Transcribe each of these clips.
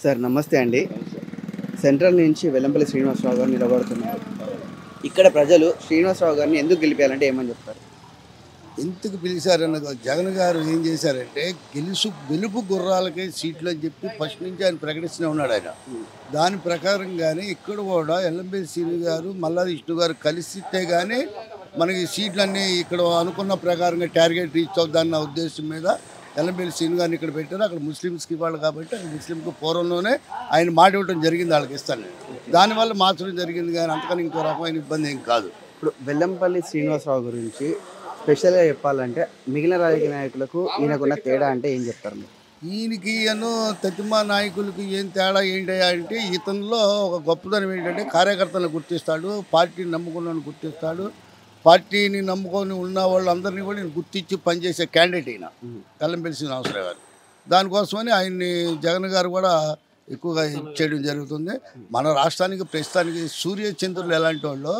Sir నమస్తే అండి. Central నుంచి వెల్లంపల్లి శ్రీనివాసరావు గారు నిలబడుతున్నారు. ఇక్కడ ప్రజలు శ్రీనివాసరావు గారిని ఎందుకు గెలిపేయాలంటే ఏమని చెప్తారు? ఎందుకు పిలిచారన్న జగన్ గారు ఏం చేశారంటే గెలుపు గుర్రాలకే సీట్లు అని చెప్పి ఫస్ట్ నుంచి ఆయన ప్రకటిస్తూనే ఉన్నాడు ఆయన. దాని ప్రకారంగానే ఇక్కడ కూడా ఎల్లంపల్లి శ్రీను గారు మల్లాది విష్ణు గారు కలిసితే కానీ మనకి సీట్లన్నీ ఇక్కడ అనుకున్న ప్రకారంగా టార్గెట్ రీచ్ అవుతుందన్న ఉద్దేశం మీద ఎల్లంపల్లి శ్రీను గారిని ఇక్కడ పెట్టారు. అక్కడ ముస్లిమ్స్కి ఇవ్వాలి కాబట్టి ముస్లింకి పూర్వంలోనే ఆయన మాట ఇవ్వడం జరిగింది, వాళ్ళకి ఇస్తాను. దానివల్ల మార్చడం జరిగింది కానీ అంతకని ఇంకో రకమైన ఇబ్బంది ఏం కాదు. ఇప్పుడు వెల్లంపల్లి శ్రీనివాసరావు గురించి స్పెషల్గా చెప్పాలంటే మిగిలిన రాజకీయ నాయకులకు ఈయనకున్న తేడా అంటే ఏం చెప్తారు మీరు? ఈయనకి తతిమా నాయకులకి ఏం తేడా ఏంటయ్యా అంటే ఇతనిలో ఒక గొప్పదనం ఏంటంటే కార్యకర్తలను గుర్తిస్తాడు, పార్టీని నమ్ముకున్న గుర్తిస్తాడు, పార్టీని నమ్ముకొని ఉన్న వాళ్ళందరినీ కూడా నేను గుర్తించి పనిచేసే క్యాండిడేట్ అయినా ఎల్లంపల్లి శ్రీనివాసరావు గారు. దానికోసమని ఆయన్ని జగన్ గారు కూడా ఎక్కువగా చేయడం జరుగుతుంది. మన రాష్ట్రానికి ప్రస్తుతానికి సూర్యచంద్రులు ఎలాంటి వాళ్ళు,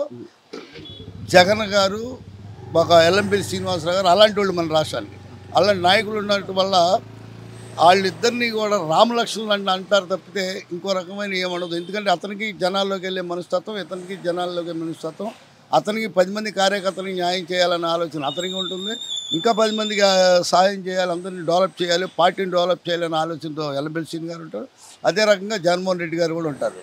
జగన్ గారు ఒక ఎల్లంపల్లి శ్రీనివాసరావు గారు అలాంటి వాళ్ళు మన రాష్ట్రానికి. అలాంటి నాయకులు ఉన్నట్టు వల్ల వాళ్ళిద్దరినీ కూడా రామలక్ష్మణులు అని అంటారు తప్పితే ఇంకో రకమైన ఏమనదు. ఎందుకంటే అతనికి జనాల్లోకి వెళ్ళే మనస్తత్వం, ఇతనికి జనాల్లోకి మనస్తత్వం, అతనికి 10 మంది కార్యకర్తలకు న్యాయం చేయాలన్న ఆలోచన అతనికి ఉంటుంది. ఇంకా 10 మందికి సహాయం చేయాలి, అందరినీ డెవలప్ చేయాలి, పార్టీని డెవలప్ చేయాలనే ఆలోచనతో ఎల్లంపల్లి శ్రీను గారు ఉంటారు. అదే రకంగా జగన్మోహన్ రెడ్డి గారు కూడా ఉంటారు.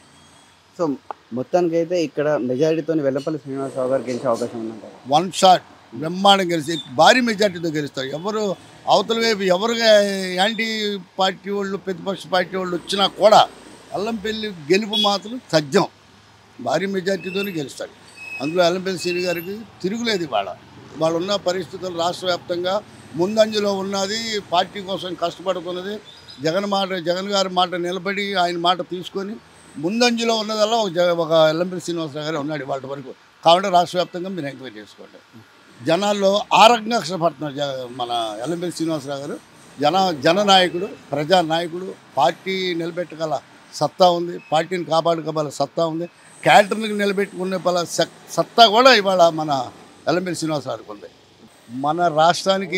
సో మొత్తానికైతే ఇక్కడ మెజారిటీతో వెల్లంపల్లి శ్రీనివాసరావు గారు గెలిచే అవకాశం ఉందంటారు. 1 షాట్ బ్రహ్మాండం గెలిచి భారీ మెజార్టీతో గెలుస్తారు. ఎవరు అవతల వైపు ఎవరుగా యాంటీ పార్టీ వాళ్ళు ప్రతిపక్ష పార్టీ వాళ్ళు వచ్చినా కూడా ఎల్లంపల్లి గెలుపు మాత్రం సత్యం, భారీ మెజార్టీతోనే గెలుస్తాడు. అందులో ఎల్లంపల్లి శ్రీను గారికి తిరుగులేదు. వాళ్ళు ఉన్న పరిస్థితులు రాష్ట్ర వ్యాప్తంగా ముందంజలో ఉన్నది, పార్టీ కోసం కష్టపడుతున్నది. జగన్ గారి మాట నిలబడి ఆయన మాట తీసుకొని ముందంజలో ఉన్నదల్లా ఒక ఎల్లంపల్లి శ్రీనివాసరావు గారు ఉన్నాడు వాళ్ళ వరకు. కాబట్టి రాష్ట్ర వ్యాప్తంగా మీరు ఎంక్వైరీ చేసుకోండి. జనాల్లో ఆ రకంగా కష్టపడుతున్నారు మన ఎల్లంపల్లి శ్రీనివాసరావు గారు. జననాయకుడు, ప్రజానాయకుడు, పార్టీ నిలబెట్టగల సత్తా ఉంది, పార్టీని కాపాడుకోగల సత్తా ఉంది, క్యాడర్ని నిలబెట్టుకునే సత్తా కూడా ఇవాళ మన ఎల్లంపల్లి శ్రీనివాసరావుకి ఉంది. మన రాష్ట్రానికి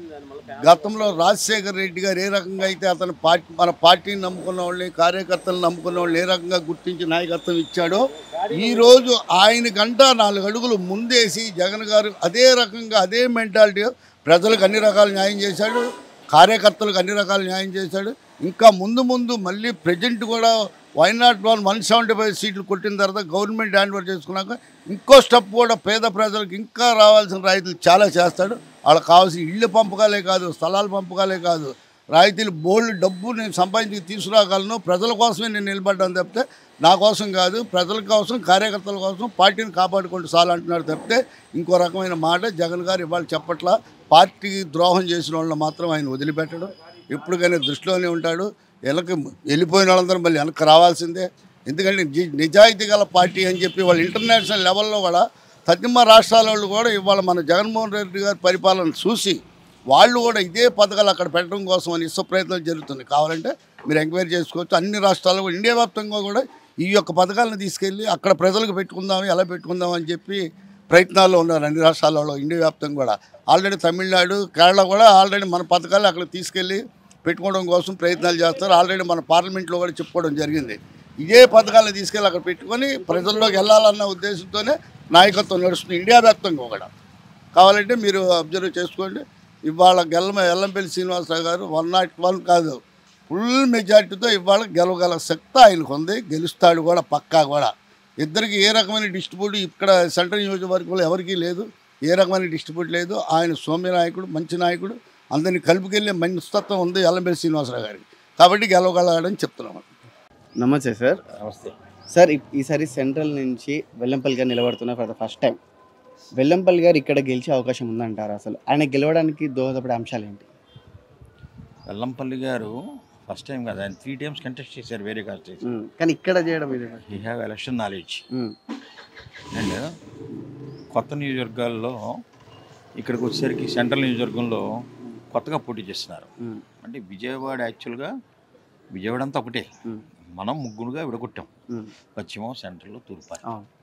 గతంలో రాజశేఖర్ రెడ్డి గారు ఏ రకంగా అయితే అతను మన పార్టీని నమ్ముకున్న వాళ్ళని, కార్యకర్తలను నమ్ముకున్న వాళ్ళని ఏ రకంగా గుర్తించి నాయకత్వం ఇచ్చాడో, ఈరోజు ఆయనకంట 4 అడుగులు ముందేసి జగన్ గారు అదే రకంగా అదే మెంటాలిటీ ప్రజలకు అన్ని రకాల న్యాయం చేశాడు, కార్యకర్తలకు అన్ని రకాల న్యాయం చేశాడు. ఇంకా ముందు మళ్ళీ ప్రజెంట్ కూడా వైనాట్ 175 సీట్లు కొట్టిన తర్వాత గవర్నమెంట్ హ్యాండ్ ఓవర్ చేసుకున్నాక ఇంకో స్టెప్ కూడా పేద ప్రజలకు ఇంకా రావాల్సిన రాయితీలు చాలా చేస్తాడు. వాళ్ళకి కావాల్సిన ఇళ్ళు పంపకాలే కాదు, స్థలాలు పంపకాలే కాదు, రాయితీలు బోల్డ్ డబ్బు నేను సంపాదించి తీసుకురాగలను, ప్రజల కోసమే నేను నిలబడ్డాను తప్పితే నా కోసం కాదు, ప్రజల కోసం, కార్యకర్తల కోసం, పార్టీని కాపాడుకుంటూ చాలు అంటున్నాడు తప్పితే ఇంకో రకమైన మాట జగన్ గారు ఇవాళ చెప్పట్లా. పార్టీకి ద్రోహం చేసిన వాళ్ళని మాత్రం ఆయన వదిలిపెట్టడం, ఎప్పటికైనా దృష్టిలోనే ఉంటాడు. వెళ్ళిపోయిన వాళ్ళందరూ మళ్ళీ వెనక్కి రావాల్సిందే. ఎందుకంటే నిజాయితీ గల పార్టీ అని చెప్పి వాళ్ళు ఇంటర్నేషనల్ లెవెల్లో కూడా పశ్చిమ రాష్ట్రాల వాళ్ళు కూడా ఇవాళ మన జగన్మోహన్ రెడ్డి గారి పరిపాలన చూసి వాళ్ళు కూడా ఇదే పథకాలు అక్కడ పెట్టడం కోసం అని ప్రయత్నాలు జరుగుతుంది. కావాలంటే మీరు ఎంక్వైరీ చేసుకోవచ్చు. అన్ని రాష్ట్రాల్లో కూడా ఇండియా వ్యాప్తంగా కూడా ఈ యొక్క పథకాలను తీసుకెళ్ళి అక్కడ ప్రజలకు పెట్టుకుందాం, ఎలా పెట్టుకుందాం అని చెప్పి ప్రయత్నాల్లో ఉన్నారు అన్ని రాష్ట్రాలలో, ఇండియా వ్యాప్తంగా కూడా. ఆల్రెడీ తమిళనాడు, కేరళ కూడా ఆల్రెడీ మన పథకాలు అక్కడ తీసుకెళ్ళి పెట్టుకోవడం కోసం ప్రయత్నాలు చేస్తారు. ఆల్రెడీ మన పార్లమెంట్లో కూడా చెప్పుకోవడం జరిగింది. ఇదే పథకాలను తీసుకెళ్ళి అక్కడ పెట్టుకొని ప్రజల్లోకి వెళ్ళాలన్న ఉద్దేశంతోనే నాయకత్వం నడుస్తుంది ఇండియా వ్యాప్తంగా కూడా. కావాలంటే మీరు అబ్జర్వ్ చేసుకోండి. ఇవాళ ఎల్లంపల్లి శ్రీనివాసరావు గారు 101 కాదు, ఫుల్ మెజార్టీతో ఇవాళ గెలవగల శక్తి ఆయనకు ఉంది, గెలుస్తాడు కూడా పక్కా కూడా. ఇద్దరికి ఏ రకమైన డిస్ట్రిబ్యూట్ ఇక్కడ సెంట్రల్ నియోజకవర్గంలో ఎవరికీ లేదు, ఏ రకమైన డిస్ట్రిబ్యూట్ లేదు. ఆయన సౌమ్య నాయకుడు, మంచి నాయకుడు, అందరినీ కలుపుకెళ్ళే మనస్తత్వం ఉంది ఎల్లంపల్లి శ్రీనివాసరావు గారికి. కాబట్టి గెలవగలడని చెప్తున్నాము. నమస్తే సార్. నమస్తే సార్, ఈసారి సెంట్రల్ నుంచి వెల్లంపల్లి గారు నిలబడుతున్నారు for the first time. Vellampalli గారు ఇక్కడ గెలిచే అవకాశం ఉందంటారు? అసలు ఆయన గెలవడానికి దోహదపడే అంశాలు ఏంటి? వెల్లంపల్లి గారు ఫస్ట్ టైం కదా, ఆయన 3 times కంటెస్ట్ చేశారు వేరే కాన్స్టిట్యూన్సీ. కానీ ఇక్కడ చేయడం ఇది he have election knowledge. And కొత్త నియోజకవర్గాల్లో ఇక్కడికి వచ్చేసరికి సెంట్రల్ నియోజకవర్గంలో కొత్తగా పోటీ చేస్తున్నారు. అంటే విజయవాడ యాక్చువల్గా విజయవాడ అంతా ఒకటే, మనం ముగ్గురుగా విడగొట్టాం, పశ్చిమం, సెంట్రల్, తూర్పు.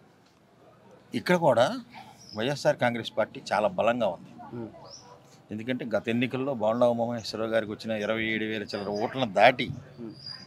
ఇక్కడ కూడా వైఎస్ఆర్ కాంగ్రెస్ పార్టీ చాలా బలంగా ఉంది. ఎందుకంటే గత ఎన్నికల్లో బోండా ఉమామహేశ్వరరావు గారికి వచ్చిన 27,000 చిల్లర ఓట్లను దాటి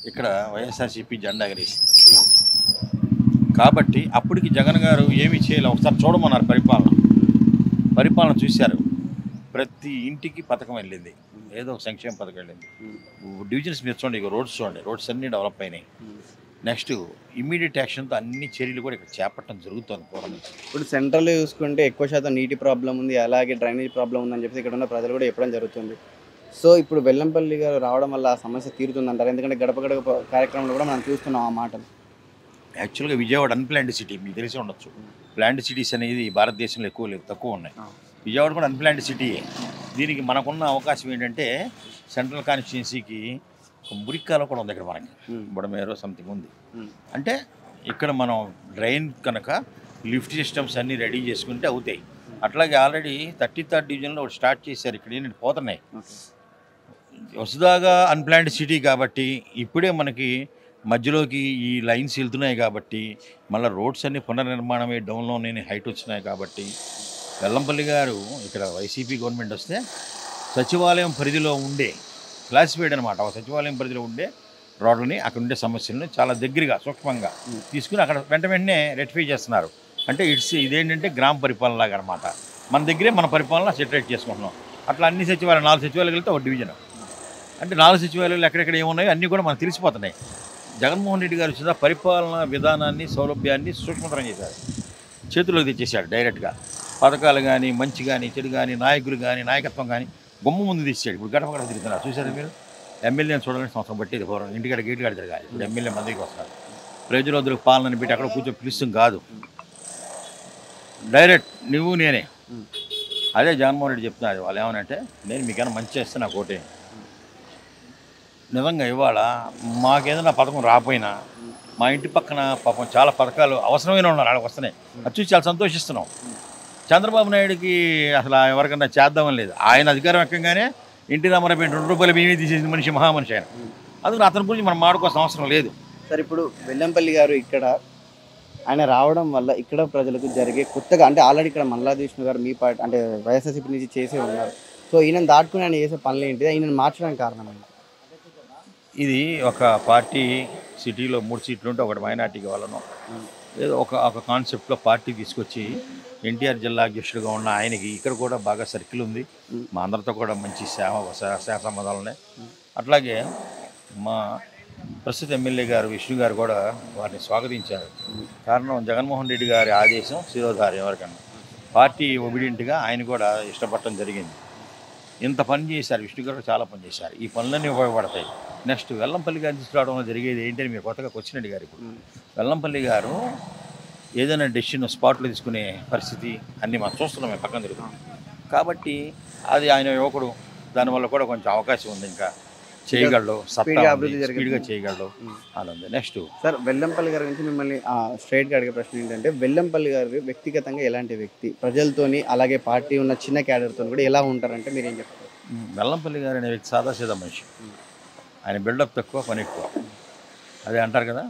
ఇక్కడ వైఎస్ఆర్సీపీ జెండా ఎగరేసింది. కాబట్టి అప్పటికి జగన్ గారు ఏమీ చేయలేదు. ఒకసారి చూడమన్నారు పరిపాలన చూశారు. ప్రతి ఇంటికి పథకం వెళ్ళింది, ఏదో ఒక సంక్షేమ పథకం వెళ్ళింది. డివిజన్స్ మీరు చూడండి, ఇక రోడ్స్ చూడండి, రోడ్స్ అన్నీ డెవలప్ అయినాయి. నెక్స్ట్ ఇమ్మీడియట్ యాక్షన్తో అన్ని చర్యలు కూడా ఇక్కడ చేపట్టడం జరుగుతుంది పూర్వం నుంచి. ఇప్పుడు సెంట్రల్లో చూసుకుంటే ఎక్కువ శాతం నీటి ప్రాబ్లం ఉంది, అలాగే డ్రైనేజ్ ప్రాబ్లం ఉందని చెప్పేసి ఇక్కడ ఉన్న ప్రజలు కూడా చెప్పడం జరుగుతుంది. సో ఇప్పుడు వెల్లంపల్లి గారు రావడం వల్ల ఆ సమస్య తీరుతుందంటారు? ఎందుకంటే గడప గడప కార్యక్రమంలో కూడా మనం చూస్తున్నాం ఆ మాటలు. యాక్చువల్గా విజయవాడ అన్ప్లాండ్ సిటీ, మీకు తెలిసి ఉండొచ్చు. ప్లాండ్ సిటీస్ అనేది భారతదేశంలో ఎక్కువ లేవు, తక్కువ ఉన్నాయి. విజయవాడ కూడా అన్ప్లాండ్ సిటీయే. దీనికి మనకున్న అవకాశం ఏంటంటే సెంట్రల్ కాన్స్టిట్యున్సీకి ఒక మురిక్కాలో కూడా ఉంది ఇక్కడ మనకి, బుడమేరో సంథింగ్ ఉంది. అంటే ఇక్కడ మనం డ్రైన్ కనుక లిఫ్ట్ సిస్టమ్స్ అన్నీ రెడీ చేసుకుంటే అవుతాయి. అట్లాగే ఆల్రెడీ 33rd డివిజన్లో ఒకటి స్టార్ట్ చేశారు. ఇక్కడ ఏంటంటే పోతున్నాయి. వసుదాగా అన్ప్లాండ్ సిటీ కాబట్టి ఇప్పుడే మనకి మధ్యలోకి ఈ లైన్స్ వెళ్తున్నాయి కాబట్టి మళ్ళీ రోడ్స్ అన్ని పునర్నిర్మాణమే డౌన్లోనే హైట్ వచ్చినాయి కాబట్టి వెల్లంపల్లి గారు ఇక్కడ వైసీపీ గవర్నమెంట్ వస్తే సచివాలయం పరిధిలో ఉండే క్లాసిఫైడ్ అనమాట, ఒక సచివాలయం పరిధిలో ఉండే రోడ్లని అక్కడ ఉండే సమస్యలను చాలా దగ్గరగా సూక్ష్మంగా తీసుకుని అక్కడ వెంటనే రెక్టిఫై చేస్తున్నారు. అంటే ఇదేంటంటే గ్రామ పరిపాలన లాగా అనమాట. మన దగ్గరే మన పరిపాలన సెటరేట్ చేసుకుంటున్నాం. అట్లా అన్ని సచివాలయాలు 4 సచివాలయాలు వెళ్తే ఒక డివిజన్. అంటే 4 సచివాలయాలు ఎక్కడెక్కడ ఏమున్నాయో అన్నీ కూడా మనకు తెలిసిపోతున్నాయి. జగన్మోహన్ రెడ్డి గారు వచ్చేదా పరిపాలనా విధానాన్ని సౌలభ్యాన్ని సూక్ష్మతరం చేశారు, చేతుల్లోకి తెచ్చేశాడు డైరెక్ట్గా. పథకాలు కానీ మంచి కానీ చెడు కానీ నాయకులు కానీ నాయకత్వం కానీ బొమ్మ ముందు తీసాడు. ఇప్పుడు గడప గడప తిరుగుతున్నారు, చూసారు మీరు. ఎమ్మెల్యేని చూడాలని సంవత్సరం బట్టి పూర్వం ఇంటికాడ గేటు కాడ తిరగాలి. ఇప్పుడు ఎమ్మెల్యే మందికి వస్తున్నారు. ప్రజలందరూ పాలనని పెట్టి అక్కడ కూర్చొని పిలుస్తాం కాదు, డైరెక్ట్ నువ్వు నేనే. అదే జగన్మోహన్ రెడ్డి చెప్తున్నారు. వాళ్ళు ఏమనంటే నేను మీకైనా మంచి చేస్తే నాకు ఓటే. నిజంగా ఇవాళ మాకేదైనా పథకం రాకపోయినా మా ఇంటి పక్కన పాపం చాలా పథకాలు అవసరమైన ఉన్నారు, అక్కడికి వస్తున్నాయి. అది చూసి చాలా సంతోషిస్తున్నాం. చంద్రబాబు నాయుడుకి అసలు ఎవరికన్నా చేద్దామని లేదు. ఆయన అధికారం ఎక్కగానే ఇంటి రామారావు 2 రూపాయలు మేమే తీసేసిన మనిషి మహామనిషి ఆయన. అందుకని అతని గురించి మనం మాడుకోవాల్సిన అవసరం లేదు. సార్ ఇప్పుడు వెల్లంపల్లి గారు ఇక్కడ ఆయన రావడం వల్ల ఇక్కడ ప్రజలకు జరిగే కొత్తగా, అంటే ఆల్రెడీ ఇక్కడ మల్లాది విష్ణు గారు మీ పార్టీ అంటే వైఎస్ఆర్సీపీ నుంచి చేసే ఉన్నారు. సో ఈయన దాటుకుని ఆయన చేసే పనులు ఏంటిది, ఈయన మార్చడానికి కారణం ఏంటి? ఇది ఒక పార్టీ సిటీలో 3 సీట్లు ఉంటే ఒకటి మైనార్టీకి వాళ్ళను ఏదో ఒక కాన్సెప్ట్లో పార్టీ తీసుకొచ్చి ఎన్టీఆర్ జిల్లా అధ్యక్షుడిగా ఉన్న ఆయనకి ఇక్కడ కూడా బాగా సర్కిల్ ఉంది. మా అందరితో కూడా మంచి సేవ సంబంధాలు ఉన్నాయి. అట్లాగే మా ప్రస్తుత ఎమ్మెల్యే గారు విష్ణు గారు కూడా వారిని స్వాగతించారు. కారణం జగన్మోహన్ రెడ్డి గారి ఆదేశం శిరోధారి ఎవరికన్నా. పార్టీ ఒబిడియంట్గా ఆయన కూడా ఇష్టపడటం జరిగింది. ఇంత పని చేశారు, విష్ణు గారు చాలా పని చేశారు. ఈ పనులన్నీ ఉపయోగపడతాయి. నెక్స్ట్ వెల్లంపల్లి గారిని తీసుకురావడంలో జరిగేది ఏంటని మీరు కొత్తగా వచ్చినట్టు గారు. ఇప్పుడు వెల్లంపల్లి గారు ఏదైనా డెసిషన్ స్పాట్లో తీసుకునే పరిస్థితి అన్నీ మనం చూస్తున్నాం, మేము పక్కన తిరుగుతాం. కాబట్టి అది ఆయన యువకుడు, దానివల్ల కూడా కొంచెం అవకాశం ఉంది. ఇంకా చేయగలడు, స్పీడ్గా చేయగలడు అని ఉంది. నెక్స్ట్ సార్ వెల్లంపల్లి గారి గురించి మిమ్మల్ని స్ట్రైట్గా అడిగే ప్రశ్న ఏంటంటే వెల్లంపల్లి గారు వ్యక్తిగతంగా ఎలాంటి వ్యక్తి, ప్రజలతోని అలాగే పార్టీ ఉన్న చిన్న క్యాడర్తో కూడా ఎలా ఉంటారంటే మీరేం చెప్తారు? వెల్లంపల్లి గారు అనే వ్యక్తి సాదాసీదా మనిషి. ఆయన బిల్డప్ తక్కువ, పని ఎక్కువ. అదే అంటారు కదా,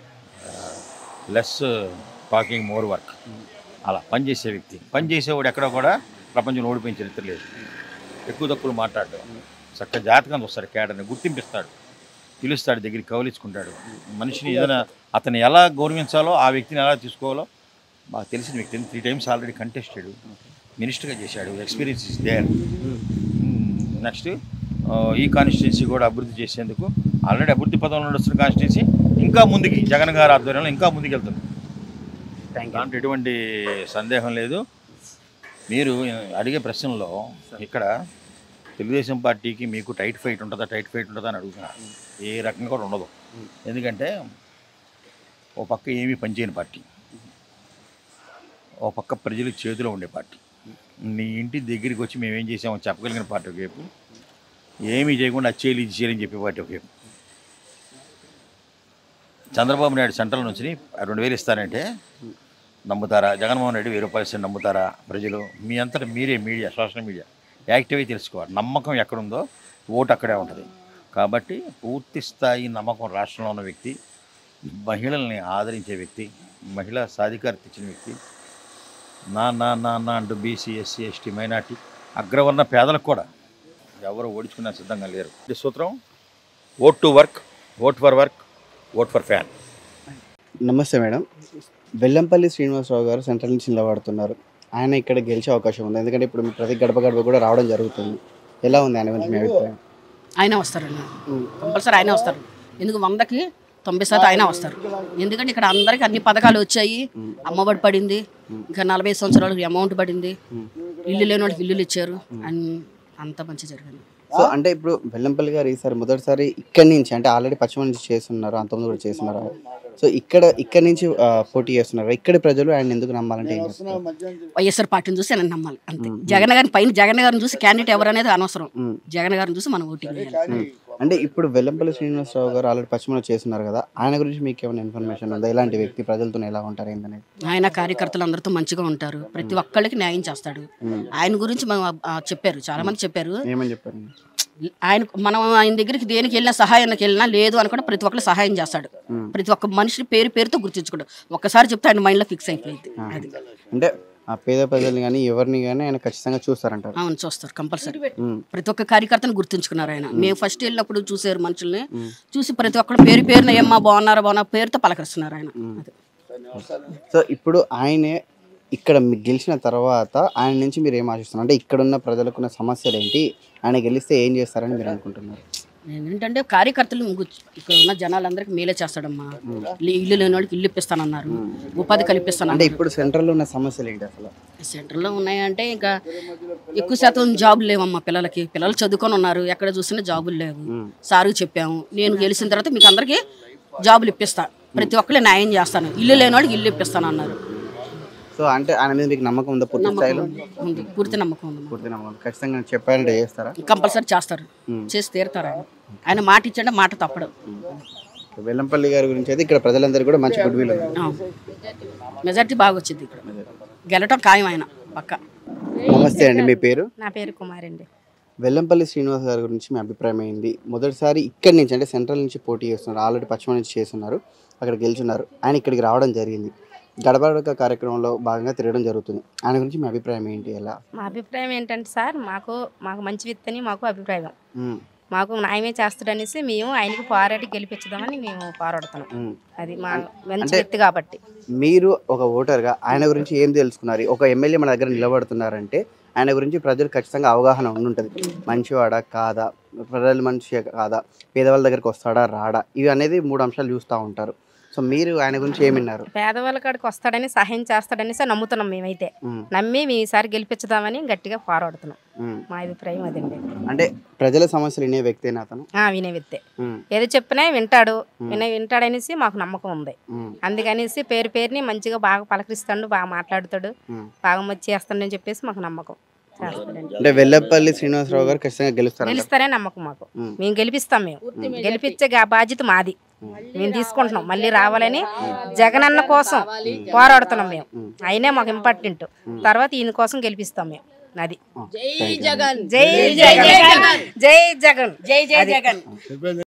లెస్ టాకింగ్ మోర్ వర్క్. అలా పనిచేసే వ్యక్తి. పనిచేసేవాడు ఎక్కడో కూడా ప్రపంచంలో ఓడిపోయిన చరిత్ర లేదు. ఎక్కువ తక్కువ మాట్లాడడం, చక్కగా జాతకం చూస్తాడు, క్యాడర్ని గుర్తింపిస్తాడు, పిలుస్తాడు, దగ్గరికి కౌలించుకుంటాడు. మనిషిని ఏదైనా అతను ఎలా గౌరవించాలో, ఆ వ్యక్తిని ఎలా తీసుకోవాలో బాగా తెలిసిన వ్యక్తి. 3 times ఆల్రెడీ కంటెస్టెడ్, మినిస్టర్గా చేశాడు, ఎక్స్పీరియన్స్ ఇస్ దేర్. నెక్స్ట్ ఈ కాన్స్టిట్యున్సీ కూడా అభివృద్ధి చేసేందుకు ఆల్రెడీ అభివృద్ధి పదంలో నడుస్తున్న కాన్స్టిట్యున్సీ ఇంకా ముందుకి జగన్ గారి ఆధ్వర్యంలో ఇంకా ముందుకు వెళ్తుంది. దాంట్లో ఎటువంటి సందేహం లేదు. మీరు అడిగే ప్రశ్నలో ఇక్కడ తెలుగుదేశం పార్టీకి మీకు టైట్ ఫైట్ ఉంటుందా అని అడుగుతున్నారు. ఏ రకంగా కూడా ఉండదు. ఎందుకంటే ఓ పక్క ఏమీ పనిచేయని పార్టీ, ఓ పక్క ప్రజల చేతిలో ఉండే పార్టీ. నీ ఇంటి దగ్గరికి వచ్చి మేమేం చేసామో చెప్పగలిగిన పార్టీ ఒకవైపు, ఏమీ చేయకుండా అచ్చేయాలి ఇది చేయాలని చెప్పే పార్టీ ఒకవైపు. చంద్రబాబు నాయుడు సెంట్రల్ నుంచి 2000 ఇస్తారంటే నమ్ముతారా? జగన్మోహన్ రెడ్డి 1000 రూపాయలు ఇస్తే నమ్ముతారా ప్రజలు? మీ అంతటా మీరే మీడియా, సోషల్ మీడియా యాక్టివ్ అయి తెలుసుకోవాలి. నమ్మకం ఎక్కడుందో ఓటు అక్కడే ఉంటుంది. కాబట్టి పూర్తి స్థాయి నమ్మకం రాష్ట్రంలో ఉన్న వ్యక్తి, మహిళల్ని ఆదరించే వ్యక్తి, మహిళా సాధికారత ఇచ్చిన వ్యక్తి, నా నా నా నా అంటూ బీసీ, ఎస్సీ, ఎస్టీ, మైనార్టీ, అగ్రవర్ణ పేదలకు కూడా ఎవరు ఓడించుకున్నా సిద్ధంగా లేరు. ఈ సూత్రం vote to work, vote for work, vote for fan. నమస్తే మేడం. వెల్లంపల్లి శ్రీనివాసరావు గారు సెంట్రల్ నుంచి నిలబడుతున్నారు. ఆయన ఇక్కడ గెలిచే అవకాశం ఉంది, ఎందుకంటే ఇప్పుడు మీ ప్రతి గడప గడప కూడా రావడం జరుగుతుంది. ఎలా ఉంది ఆయన గురించి మీ అభిప్రాయం? ఆయన వస్తారండి, కంపల్సరీ ఆయన వస్తారు. ఎందుకు 100కి 90% ఆయన వస్తారు. ఎందుకంటే ఇక్కడ అందరికి అన్ని పథకాలు వచ్చాయి. అమ్మఒడి పడింది, ఇంకా 45 సంవత్సరాలకు అమౌంట్ పడింది, ఇల్లు లేని వాళ్ళకి ఇల్లులు ఇచ్చారు, అంత మంచి జరిగింది. సో అంటే ఇప్పుడు వెల్లంపల్లి గారు ఈసారి మొదటిసారి ఇక్కడి నుంచి, అంటే ఆల్రెడీ పశ్చిమ నుంచి చేస్తున్నారు, అంతకుముందు కూడా చేస్తున్నారు. సో ఇక్కడి నుంచి పోటీ చేస్తున్నారు. ఇక్కడి ప్రజలు ఆయన ఎందుకు నమ్మాలంటే ఏం చెప్తారు? వైఎస్ఆర్ పార్టీని చూసి ఆయన నమ్మాలి అంతే. జగన్ గారిని పైన జగన్ గారిని చూసి క్యాండిడేట్ ఎవరు అనేది అనవసరం. జగన్ గారిని చూసి మనం ఓటింగ్ వేయాలి. అంటే ఇప్పుడు వెల్లంపల్లి శ్రీనివాసరావు గారు ఆల్రెడీ పశ్చిమలో చేస్తున్నారు కదా, ఆయన గురించి మీకు ఏమైనా ఇన్ఫర్మేషన్ ఉందా? ఎలాంటి వ్యక్తి, ప్రజలతో ఎలా ఉంటారు ఏంటనేది? ఆయన కార్యకర్తలు అందరితో మంచిగా ఉంటారు, ప్రతి ఒక్కళ్ళకి న్యాయం చేస్తాడు. ఆయన గురించి మనం చెప్పారు, చాలా మంది చెప్పారు. ఏమని చెప్పారు? మనం ఆయన దగ్గరికి దేనికి వెళ్ళినా, సహాయానికి వెళ్ళినా లేదు అని కూడా ప్రతి ఒక్కరు సహాయం చేస్తాడు. ప్రతి ఒక్క మనిషిని పేరుతో గుర్తించుకోడు. ఒక్కసారి చెప్తే ఆయన మైండ్లో ఫిక్స్ అయిపోయింది. అది అంటే ఆ పేద ప్రజల్ని కానీ ఎవరిని కానీ ఆయన ఖచ్చితంగా చూస్తారంటారు. అవును, చూస్తారు కంపల్సరీ. ప్రతి ఒక్క కార్యకర్తను గుర్తుంచుకున్నారు ఆయన. మేము ఫస్ట్ వెళ్ళినప్పుడు చూసారు మనుషుల్ని, చూసి ప్రతి ఒక్కరు పేరున ఏమ్మా బాగున్నారా పేరుతో పలకరిస్తున్నారు ఆయన. సో ఇప్పుడు ఆయనే ఇక్కడ గెలిచిన తర్వాత ఆయన నుంచి మీరు ఏం ఆశిస్తున్నారు? అంటే ఇక్కడున్న ప్రజలకున్న సమస్యలు ఏంటి, ఆయన గెలిస్తే ఏం చేస్తారని మీరు అనుకుంటున్నారు? ఏంటంటే కార్యకర్తలు ఇక్కడ ఉన్న జనాలందరికీ మేలే చేస్తాడమ్మా. ఇల్లు లేని వాళ్ళకి ఇల్లు ఇప్పిస్తానన్నారు, ఉపాధి కల్పిస్తాను. అంటే ఇప్పుడు సెంట్రల్లో ఉన్న సమస్యలు ఏంటి అసలు? సెంటర్లో ఉన్నాయంటే ఇంకా ఎక్కువ శాతం జాబులు లేవమ్మా పిల్లలకి. పిల్లలు చదువుకొని ఉన్నారు, ఎక్కడ చూసినా జాబులు లేవు. సార్కి చెప్పాము, నేను గెలిచిన తర్వాత మీకు అందరికీ జాబులు ఇప్పిస్తా, ప్రతి ఒక్కరు న్యాయం చేస్తాను, ఇల్లు లేని వాళ్ళకి ఇల్లు ఇప్పిస్తాను అన్నారు. సో అంటే ఆయన మీద మీకు నమ్మకం ఉందా? పూర్తి స్థాయిలో ఉంది, పూర్తి నమ్మకం ఉంది. పూర్తి నమ్మకం. ఖచ్చితంగా చెప్పారంటే చేస్తారా? కంపల్సరీ చేస్తారు, చేసి తీరుతారు. ఆయన మాట ఇచ్చాడే మాట తప్పడు. వెల్లంపల్లి గారి గురించి అయితే ఇక్కడ ప్రజలందరూ కూడా మంచి గుడ్ విల్ ఉంది. మెజార్టీ బాగా వచ్చింది, ఇక్కడ గెలటం ఖాయం ఆయన పక్క. నమస్తే అండి, మీ పేరు? నా పేరు కుమార్ అండి. వెల్లంపల్లి శ్రీనివాస్ గారి గురించి మీ అభిప్రాయం ఏంది? మొదటిసారి ఇక్కడి నుంచి అంటే సెంట్రల్ నుంచి పోటీ చేస్తున్నారు, ఆల్రెడీ పశ్చిమ నుంచి చేస్తున్నారు, అక్కడ గెలుచున్నారు. ఆయన ఇక్కడికి రావడం జరిగింది, గడపడక కార్యక్రమంలో భాగంగా తిరగడం జరుగుతుంది. ఆయన గురించి మీ అభిప్రాయం ఏంటి? ఎలా? మా అభిప్రాయం ఏంటంటే సార్, మాకు మంచి వ్యక్తిని మాకు అభిప్రాయం, మాకు న్యాయమే చేస్తాడనేసి మేము ఆయనకి పోరాడి గెలిపించుదామని మేము పోరాడుతున్నాం. అది మా మంచి వ్యక్తి కాబట్టి. మీరు ఒక ఓటర్గా ఆయన గురించి ఏం తెలుసుకున్నారు? ఒక ఎమ్మెల్యే మన దగ్గర నిలబడుతున్నారంటే ఆయన గురించి ప్రజలు ఖచ్చితంగా అవగాహన ఉంటుంది. మంచివాడా కాదా, ప్రజలు మంచి కాదా, పేదవాళ్ళ దగ్గరికి వస్తాడా రాడా, ఇవి అనేది 3 అంశాలు చూస్తూ ఉంటారు. సో మీరు ఆయన గురించి ఏమిన్నారు? పేదవాళ్ళ కాడికి వస్తాడని, సహాయం చేస్తాడనేసి నమ్ముతున్నాం. మేమైతే నమ్మి మేము ఈసారి గెలిపించుదామని గట్టిగా పోరాడుతున్నాం. మా అభిప్రాయం అదండి. అంటే ప్రజల సమస్యలు వినే వ్యక్తేనా అతను? వినే వ్యక్తే, ఏదో చెప్పినా వింటాడనేసి మాకు నమ్మకం ఉంది. అందుకనేసి పేరుని మంచిగా బాగా పలకరిస్తాడు, బాగా మాట్లాడుతాడు, బాగా మంచి చేస్తాడు అని చెప్పేసి మాకు నమ్మకం. అంటే వెల్లంపల్లి శ్రీనివాసరావు గారు ఖచ్చితంగా గెలుస్తారనే నమ్మకం మాకు. మేము గెలిపిస్తాం, మేము గెలిపించే బాధ్యత మాది, మేము తీసుకుంటున్నాం. మళ్ళీ రావాలని జగనన్న కోసం పోరాడుతున్నాం మేము. ఆయనే మాకు ఇంపార్టెంట్, తర్వాత ఈయన కోసం గెలిపిస్తాం మేము. అది జై జగన్, జై జై జగన్, జై జగన్, జై జై జగన్.